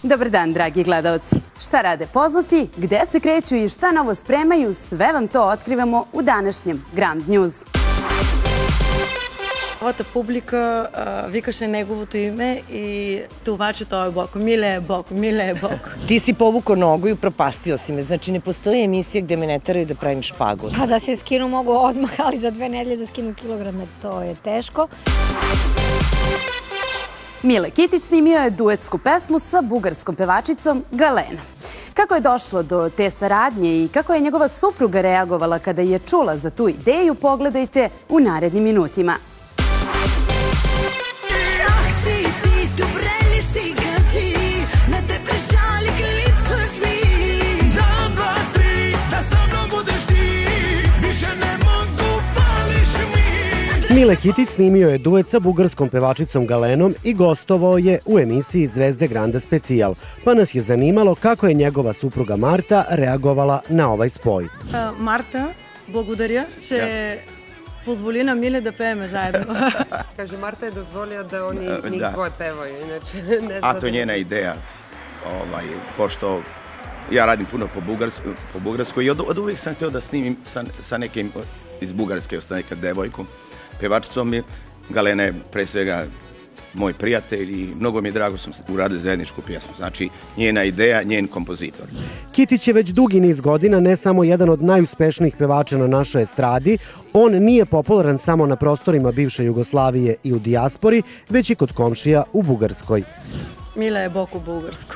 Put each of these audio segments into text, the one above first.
Dobar dan, dragi gledalci. Šta rade poznati, gde se kreću i šta novo spremaju, sve vam to otkrivamo u današnjem Grand Newsu. Цялата публика викаше неговото име и това, че той е Бог. Миле Бог, миле Бог. Ti si povukao nogu i upropastio si me. Znači, ne postoji emisija gde me ne teraju da pravim špagu. Pa da se skinu mogu odmah, ali za 2 nedelje da skinu kilograme, to je teško. Mile Kitić snimio je duetsku pesmu sa bugarskom pevačicom Galenom. Kako je došlo do te saradnje i kako je njegova supruga reagovala kada je čula za tu ideju, pogledajte u narednim minutima. Mile Kitić snimio je duet sa bugarskom pevačicom Galenom i gostovao je u emisiji Zvezde Granda Specijal, pa nas je zanimalo kako je njegova supruga Marta reagovala na ovaj spoj. Марта, благодаря, че позволи на Миле да пееме заедно. Kaže, Marta je dozvolio da oni njih dvoje pevaju, inače ne znam. A to je njena ideja, pošto ja radim puno po Bugarskoj i od uvijek sam htio da snimim sa nekim iz Bugarske, sa nekom devojkom, pevačicom mi. Galena je pre svega moj prijatelj i mnogo mi je drago sam uradili zajedničku pjesmu. Znači, njena ideja, njen kompozitor. Kitić je već dugi niz godina ne samo jedan od najuspešnijih pevača na našoj estradi, on nije popularan samo na prostorima bivše Jugoslavije i u dijaspori, već i kod komšija u Bugarskoj. Миле е Бог у българско.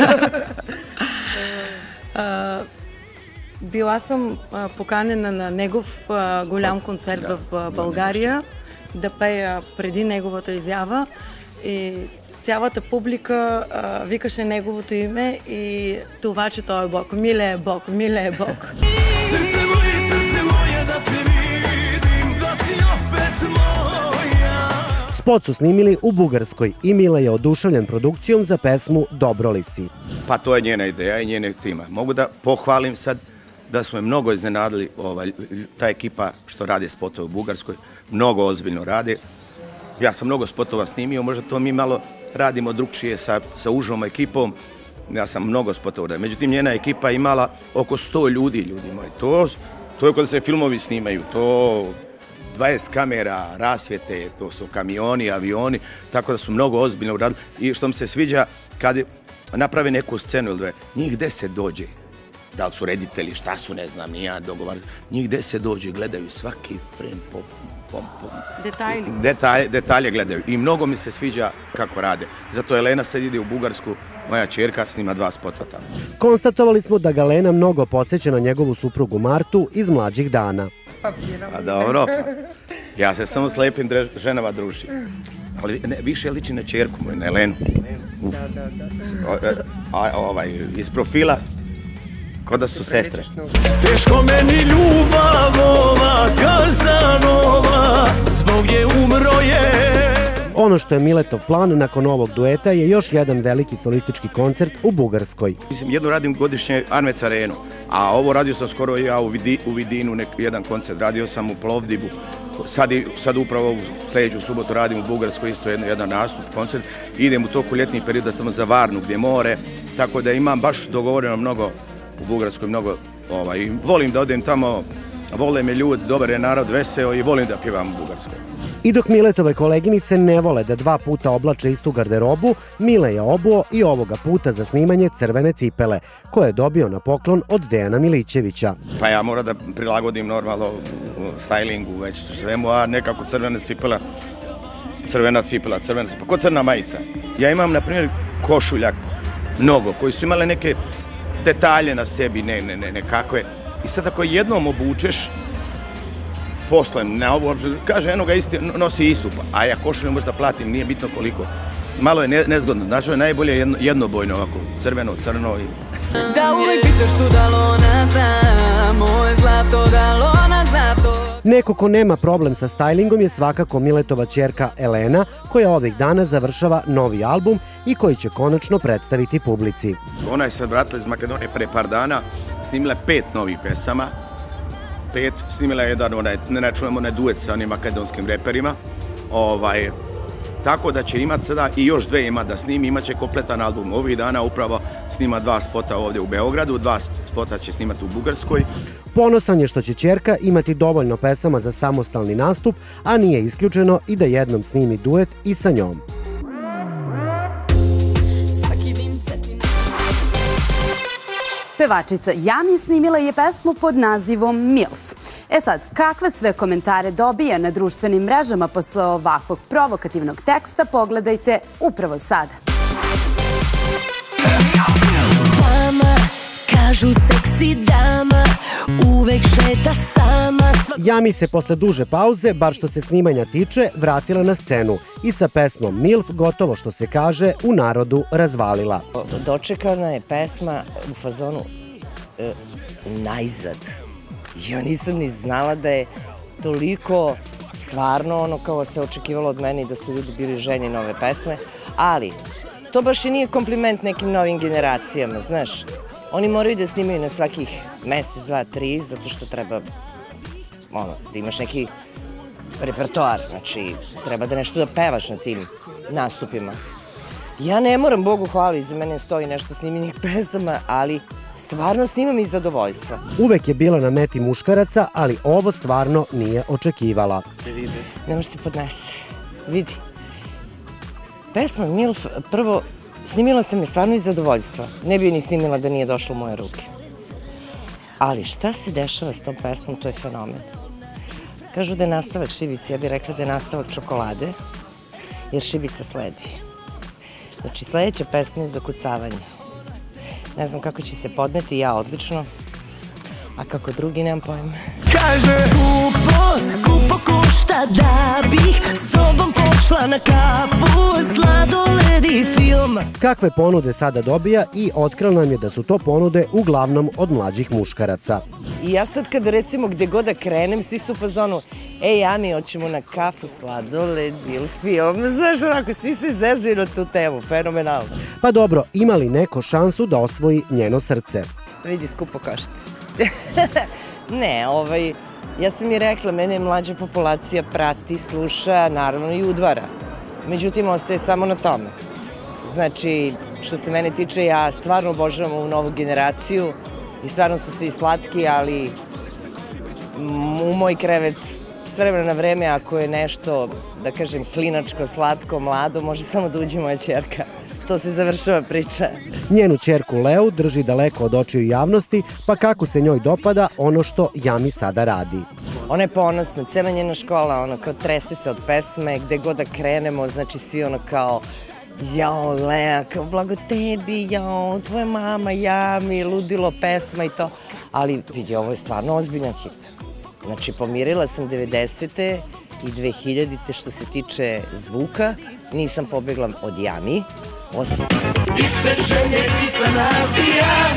Била съм поканена на негов голям концерт в България да пея преди неговата изява и цялата публика викаше неговото име и това, че той е Бог. Миле е Бог, миле е Бог. Сърце мое да те видим, да си опет моja. Spot su snimili u Bugarskoj i Mile je oduševljen produkcijom za pesmu Dobro li si. Pa to je njena ideja i njene tima. Mogu da pohvalim sad da smo je mnogo iznenadili, ta ekipa što radi spotove u Bugarskoj, mnogo ozbiljno radi. Ja sam mnogo spotova snimio, možda to mi malo radimo drugčije sa užom ekipom. Ja sam mnogo spotova radio. Međutim, njena ekipa imala oko 100 ljudi moji. To je kada se filmovi snimaju, to 20 kamera, rasvjete, to su kamioni, avioni, tako da su mnogo ozbiljno uradili. I što mi se sviđa, kad naprave neku scenu ili dve, njih 10 dođe. Da li su reditelji, šta su, ne znam, nija dogovarati. Njih 10 dođe, gledaju svaki frame detalje gledaju. I mnogo mi se sviđa kako rade. Zato Elena sad ide u Bugarsku, moja ćerka snima 2 spota tamo. Konstatovali smo da Galena mnogo podsjeća na njegovu suprugu Martu iz mlađih dana. A dobro, ja se samo s lepim ženama družim. Ali više liči na ćerku moju, na Elenu. Iz profila ko da su sestre. Teško meni ljubav ova Kazanova, zbog je umro je. Ono što je Miletov plan nakon ovog dueta je još jedan veliki solistički koncert u Bugarskoj. Mislim, jedno radim godišnje Armec Arenu, a ovo radio sam skoro ja u Vidinu, jedan koncert. Radio sam u Plovdivu, sad upravo u sljedeću subotu radim u Bugarskoj, isto jedan nastup, koncert. Idem u toku ljetnih perioda tamo za Varnu gdje je more, tako da imam baš dogovoreno mnogo u Bugarskoj, mnogo, volim da odem tamo, vole me ljudi, dobar je narod, veseo i volim da pjevam u Bugarskoj. I dok Miletove koleginice ne vole da 2 puta oblače istu garderobu, Mile je obuo i ovoga puta za snimanje crvene cipele, koje je dobio na poklon od Dejana Milićevića. Pa ja moram da prilagodim normalno stylingu već svemu, a nekako crvena cipela, pa ko crna majica. Ja imam, na primjer, košuljak, mnogo, koji su imale neke detalje na sebi, nekakve. I sad ako jednom obučeš, posle, kaže, eno ga nosi istup, a ja košulju možda platim, nije bitno koliko. Malo je nezgodno, znači je najbolje jednobojno ovako, crveno, crno i... Da uvek pićeš tu dalona za, moje zlato dalona zlato. Neko ko nema problem sa stylingom je svakako Miletova ćerka Elena, koja ovih dana završava novi album i koji će konačno predstaviti publici. Ona je se vratila iz Makedonije pre par dana, snimila 5 novih pesama, 5, snimila je jedan, ne čujemo, duet sa onim makedonskim reperima. tako da će imati sada i još 2 ima da snimi, imat će kompletan album. Ovih dana upravo snima 2 spota ovdje u Beogradu, 2 spota će snimati u Bugarskoj. Ponosan je što će ćerka imati dovoljno pesama za samostalni nastup, a nije isključeno i da jednom snimi duet i sa njom. Pevačica Yami snimila je pesmu pod nazivom MILF. E sad, kakve sve komentare dobija na društvenim mrežama posle ovakvog provokativnog teksta, pogledajte upravo sada. Kažu seksi dama, uvek šeta sama. Yami se posle duže pauze, bar što se snimanja tiče, vratila na scenu i sa pesmom MILF gotovo što se kaže u narodu razvalila. Dočekana je pesma u fazonu najzad. Ja nisam ni znala da je toliko stvarno ono kao se očekivalo od mene i da su ljudi bili željni nove pesme, ali to baš i nije kompliment nekim novim generacijama, znaš. Oni moraju da snimaju na svakih mesec, 2, 3, zato što treba da imaš neki repertoar, znači treba da nešto da pevaš na tim nastupima. Ja ne moram, Bogu hvala, iza mene stoji nešto snimljenih pesama, ali stvarno snimam iz zadovoljstva. Uvek je bila na meti muškaraca, ali ovo stvarno nije očekivala. Ne može se podnese. Vidi. Pesma MILF, prvo, snimila sam je stvarno iz zadovoljstva. Ne bi je ni snimila da nije došla u moje ruke. Ali šta se dešava s tom pesmom, to je fenomen. Kažu da je nastavak Šibici, ja bih rekla da je nastavak Čokolade, jer Šibica sledi. Znači, sledeća pesma je Zakucavanje. Ne znam kako će se podneti, ja odlično, a kako drugi, nemam pojma. Kaže, skupo košta da bih s tobom pošla na kapu, sladoled i film. Kakve ponude sada dobija i otkrila nam je da su to ponude uglavnom od mlađih muškaraca. I ja sad kad recimo gde god da krenem, svi su u fazonu, Yami, hoćemo na kafu, sladoled ili film. Znaš, onako, svi se zezaju na tu temu, fenomenalno. Pa dobro, ima li neko šansu da osvoji njeno srce? Vidi, skupo košta. Ne, ja sam i rekla, mene mlađa populacija prati, sluša, naravno i udvara. Međutim, ostaje samo na tome. Znači, što se mene tiče, ja stvarno obožavam ovu novu generaciju i stvarno su svi slatki, ali u moj krevet s vremena na vreme, ako je nešto, da kažem, klinačko, slatko, mlado, može samo da uđe moja ćerka. To se završava priča. Njenu ćerku Leu drži daleko od očiju javnosti, pa kako se njoj dopada ono što Yami sada radi. Ona je ponosna, cela njena škola, ono kao trese se od pesme, gde god da krenemo, znači svi ono kao jao, Lea, kao blago tebi, jao, tvoja mama, Yami, ludilo pesma i to. Ali vidi, ovo je stvarno ozbiljan hit. Znači, pomirila sam 90. i 2000. što se tiče zvuka, nisam pobegla od Yami. Iste želje, ista nacija,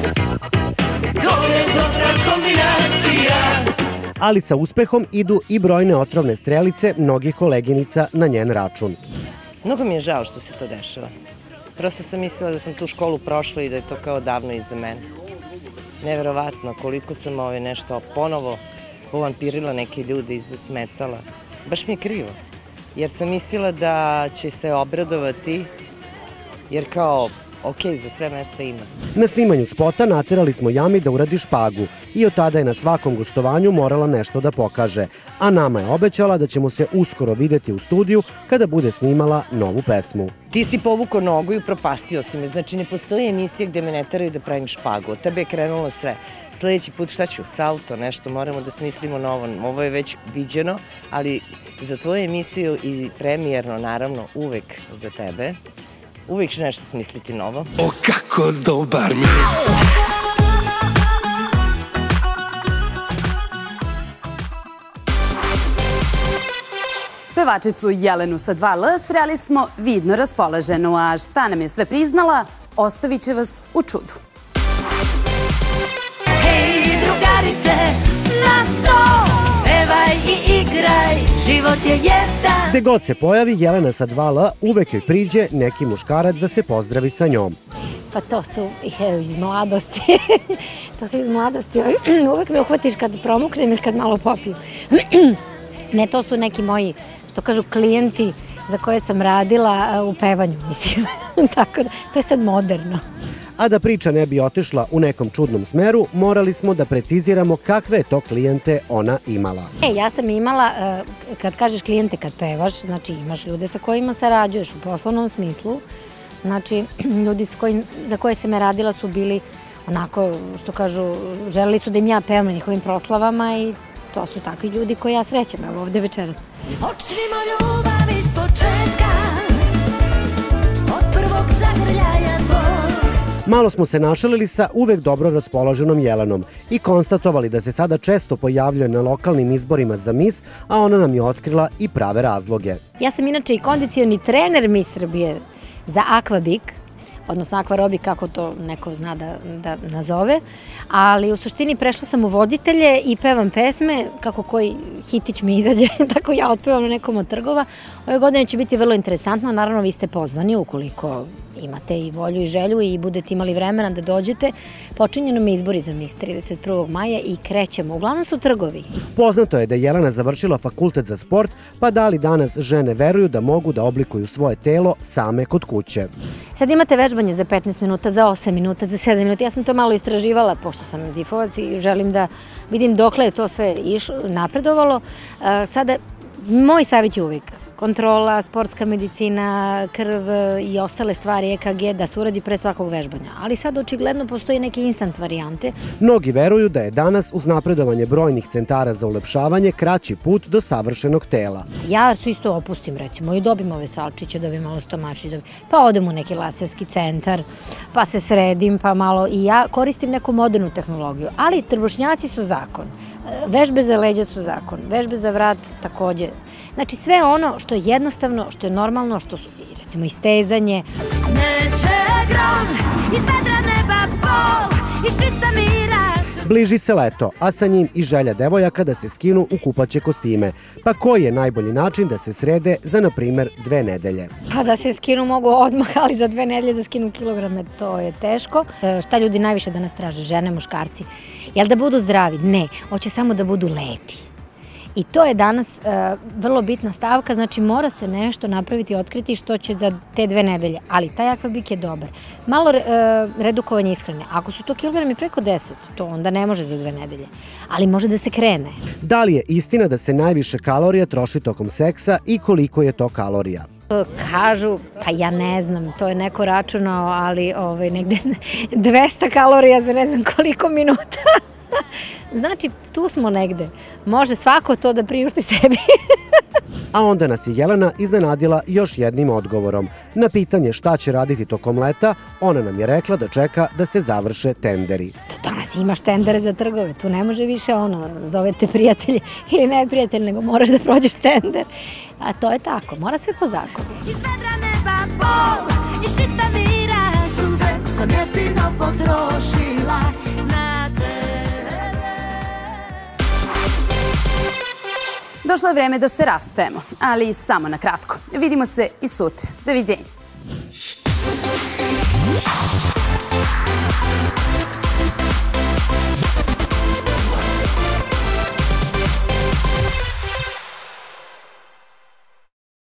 to je dobra kombinacija. Ali sa uspehom idu i brojne otrovne strelice mnogih koleginica na njen račun. Mnogo mi je žao što se to dešava. Prosto sam mislila da sam tu školu prošla i da je to kao davno iza mene. Neverovatno koliko sam nešto ponovo uvampirila neke ljude i zasmetala. Baš mi je krivo, jer sam mislila da će se obradovati, jer kao, okej, za sve mesta ima. Na snimanju spota naterali smo Yami da uradi špagu i od tada je na svakom gostovanju morala nešto da pokaže, a nama je obećala da ćemo se uskoro videti u studiju kada bude snimala novu pesmu. Ti si povukao nogu i upropastio si me, znači ne postoji emisija gde me ne teraju da pravim špagu, od tebe je krenulo sve. Sljedeći put šta ću, salto, nešto, moramo da smislimo novo, ovo je već viđeno, ali za tvoju emisiju i premijerno, naravno, uvek za tebe, uvijek ću nešto smisliti novo. O, kako dobar mi! Pevačicu Jelenu sa 2L sreli smo vidno raspoloženu, a šta nam je sve priznala, ostavit će vas u čudu. Hej, drugarice, na sto, pevaj i igraj, život je jedan. Gde god se pojavi Jelena sa 2L, uvek joj priđe neki muškarac da se pozdravi sa njom. Pa to su iz mladosti. To su iz mladosti. Uvek me uhvatiš kad promuknem ili kad malo popiju. Ne, to su neki moji, što kažu, klijenti za koje sam radila u pevanju, mislim. Tako da, to je sad moderno. A da priča ne bi otišla u nekom čudnom smeru, morali smo da preciziramo kakve je to klijente ona imala. Ja sam imala, kad kažeš klijente kad pevaš, znači imaš ljude sa kojima sarađuješ u poslovnom smislu. Znači, ljudi za koje sam radila su bili onako, što kažu, želeli su da im ja pevam na njihovim proslavama i to su takvi ljudi koji ja srećem, evo ovde večeras. Počnimo ljubav iz početka, od prvog zagrljaja tvoj. Malo smo se našalili sa uvek dobro raspoloženom Jelenom i konstatovali da se sada često pojavljuje na lokalnim izborima za mis, a ona nam je otkrila i prave razloge. Ja sam inače i kondicioni trener Miss Srbije za Aquabik, odnosno Aquarobik, kako to neko zna da nazove, ali u suštini prešla sam u voditelje i pevam pesme, kako koji hitić mi izađe, tako ja otpevam na nekom od trgova. Ove godine će biti vrlo interesantno, naravno vi ste pozvani ukoliko imate i volju i želju i budete imali vremena da dođete. Počinju nam izbori za mis 31. maja i krećemo. Uglavnom su trgovi. Poznato je da je Jelena završila fakultet za sport, pa da li danas žene veruju da mogu da oblikuju svoje telo same kod kuće. Sad imate vežbanje za 15 minuta, za 8 minuta, za 7 minuta. Ja sam to malo istraživala, pošto sam difovac i želim da vidim dokle je to sve napredovalo. Sada, moj savjet je uvijek kontrola, sportska medicina, krv i ostale stvari EKG da se uradi pre svakog vežbanja. Ali sad očigledno postoji neke instant varijante. Mnogi veruju da je danas uz napredovanje brojnih centara za ulepšavanje kraći put do savršenog tela. Ja se isto opustim recimo i dobim ove salčiće, dobim malo stomačiće, pa odem u neki laserski centar, pa se sredim, pa malo i ja koristim neku modernu tehnologiju. Ali trbušnjaci su zakon, vežbe za leđa su zakon, vežbe za vrat takođe. Znači sve ono što je jednostavno, što je normalno, što su recimo istezanje. Neće grom, iz vedra neba bol, iz čista mira. Bliži se leto, a sa njim i želja devojaka da se skinu u kupaće kostime. Pa koji je najbolji način da se srede za, na primer, 2 nedelje? Pa da se skinu mogu odmah, ali za 2 nedelje da skinu kilograme, to je teško. Šta ljudi najviše danas traže, žene, muškarci? Jel da budu zdravi? Ne, hoće samo da budu lepi. I to je danas vrlo bitna stavka, znači mora se nešto napraviti i otkriti što će za te 2 nedelje, ali taj Aquabik je dobar. Malo redukovanje ishrane, ako su to kilogrami preko 10, to onda ne može za 2 nedelje, ali može da se krene. Da li je istina da se najviše kalorija troši tokom seksa i koliko je to kalorija? Kažu, pa ja ne znam, to je neko računao, ali negde 200 kalorija za ne znam koliko minuta. Znači, tu smo negde. Može svako to da priušti sebi. A onda nas je Jelena iznenadila još jednim odgovorom. Na pitanje šta će raditi tokom leta, ona nam je rekla da čeka da se završe tenderi. Danas imaš tendere za trgove, tu ne može više zovete prijatelji ili ne prijatelji, nego moraš da prođeš tender. A to je tako, mora sve po zakonu. Iz vedra neba bol, iz čista mira, suze sam jeftino potrošila na tebe. Došlo je vreme da se rastajemo, ali samo na kratko. Vidimo se i sutra. Doviđenja.